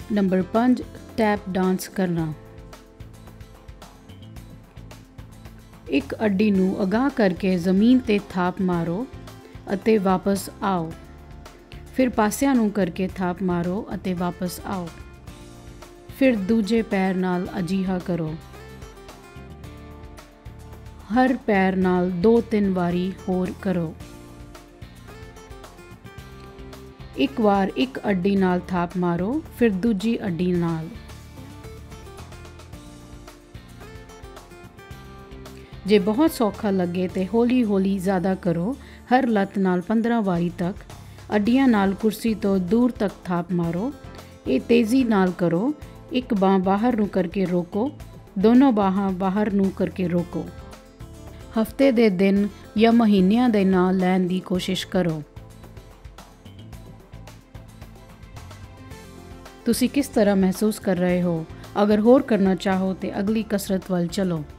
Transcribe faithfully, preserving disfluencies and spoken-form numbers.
Number ਪੰਜ, tap dance ਕਰਨਾ। ਇੱਕ ਅੱਡੀ ਨੂੰ ਅਗਾਂਹ ਕਰਕੇ ਜ਼ਮੀਨ 'ਤੇ ਥਾਪ ਮਾਰੋ ਅਤੇ ਵਾਪਸ ਆਓ। ਫਿਰ ਪਾਸਿਆਂ ਨੂੰ ਕਰਕੇ ਥਾਪ ਮਾਰੋ ਅਤੇ ਵਾਪਸ ਆਓ। ਫਿਰ ਦੂਜੇ ਪੈਰ ਨਾਲ ਅਜਿਹਾ ਕਰੋ। ਹਰ ਪੈਰ ਨਾਲ ਦੋ ਤਿੰਨ ਵਾਰੀ ਹੋਰ ਕਰੋ। ਇੱਕ ਵਾਰ ਇੱਕ ਅੱਡੀ ਨਾਲ ਥਾਪ ਮਾਰੋ, ਫਿਰ ਦੂਜੀ ਅੱਡੀ ਨਾਲ। ਜੇ ਬਹੁਤ ਸੌਖਾ ਲੱਗੇ ਤਾਂ ਹੌਲੀ ਹੌਲੀ ਜ਼ਿਆਦਾ ਕਰੋ। ਹਰ ਲੱਤ ਨਾਲ ਪੰਦਰਾਂ ਵਾਰੀ ਤੱਕ ਅੱਡੀਆਂ ਨਾਲ ਕੁਰਸੀ ਤੋਂ ਦੂਰ ਤੱਕ ਥਾਪ ਮਾਰੋ। ਇਹ ਤੇਜ਼ੀ ਨਾਲ ਕਰੋ। ਇੱਕ ਬਾਂਹ ਬਾਹਰ ਨੂੰ ਕਰਕੇ ਰੋਕੋ, ਦੋਨੋਂ ਬਾਹਾਂ ਬਾਹਰ ਨੂੰ ਕਰਕੇ ਰੋਕੋ। ਹਫ਼ਤੇ ਦੇ ਦਿਨ ਜਾਂ ਮਹੀਨਿਆਂ ਦੇ ਨਾਂ ਲੈਣ ਦੀ ਕੋਸ਼ਿਸ਼ ਕਰੋ। ਤੁਸੀਂ ਕਿਸ ਤਰ੍ਹਾਂ ਮਹਿਸੂਸ ਕਰ ਰਹੇ ਹੋ? ਅਗਰ ਹੋਰ ਕਰਨਾ ਚਾਹੋ ਤਾਂ ਅਗਲੀ ਕਸਰਤ ਵੱਲ ਚਲੋ।